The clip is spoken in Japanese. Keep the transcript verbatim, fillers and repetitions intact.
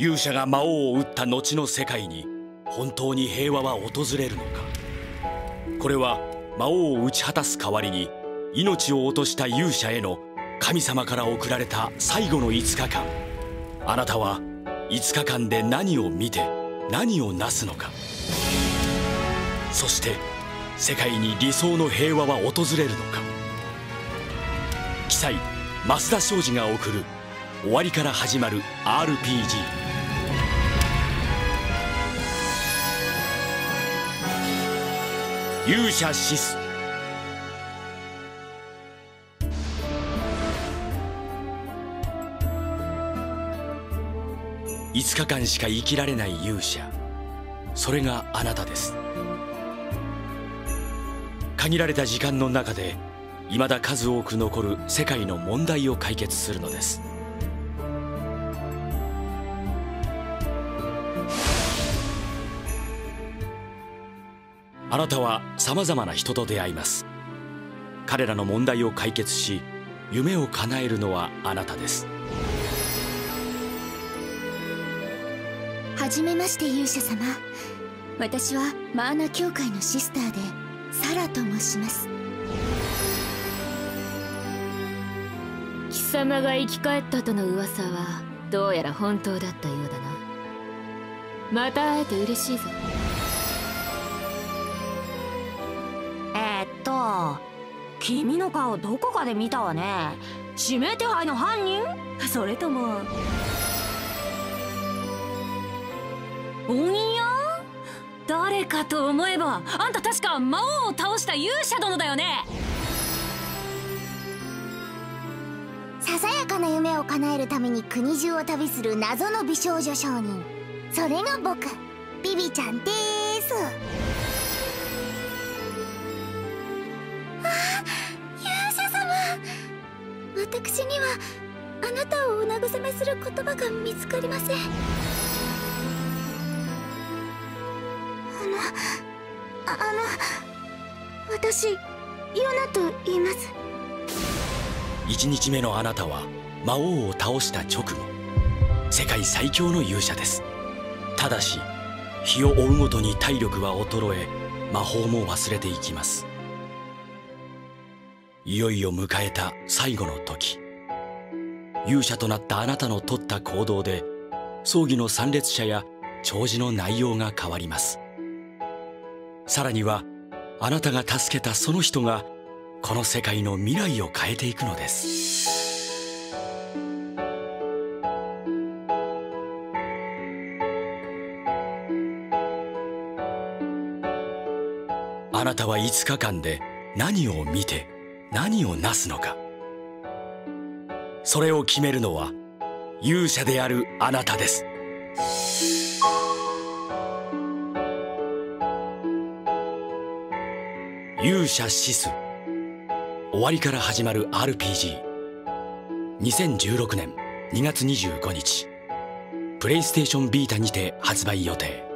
勇者が魔王を討った後の世界に本当に平和は訪れるのか。これは魔王を打ち果たす代わりに命を落とした勇者への神様から贈られた最後のいつかかん。あなたはいつかかんで何を見て何をなすのか。そして世界に理想の平和は訪れるのか。鬼才増田庄司が送る終わりから始まる アールピージー 勇者シス。いつかかんしか生きられない勇者、それがあなたです。限られた時間の中で未だ数多く残る世界の問題を解決するのです。あなたはさまざまな人と出会います。彼らの問題を解決し夢を叶えるのはあなたです。 はじめまして勇者様。私はマーナ教会のシスターでサラと申します。 貴様が生き返ったとの噂はどうやら本当だったようだな。また会えて嬉しいぞ。 えー、っと君の顔どこかで見たわね。指名手配の犯人？それとも鬼や？誰かと思えばあんた確か魔王を倒した勇者殿だよね。 ささやかな夢を叶えるために国中を旅する謎の美少女商人、それが僕、ビビちゃんです。ああ、勇者様。私にはあなたをお慰めする言葉が見つかりません。あの私ヨナと言います。 一日目のあなたは魔王を倒した直後、世界最強の勇者です。ただし日を追うごとに体力は衰え、魔法も忘れていきます。いよいよ迎えた最後の時、勇者となったあなたの取った行動で葬儀の参列者や弔辞の内容が変わります。さらにはあなたが助けたその人がこの世界の未来を変えていくのです。あなたはいつかかんで何を見て何をなすのか。それを決めるのは勇者であるあなたです。勇者シス、終わりから始まる アールピージー。 にせんじゅうろくねんにがつにじゅうごにち、プレイステーションビータにて発売予定。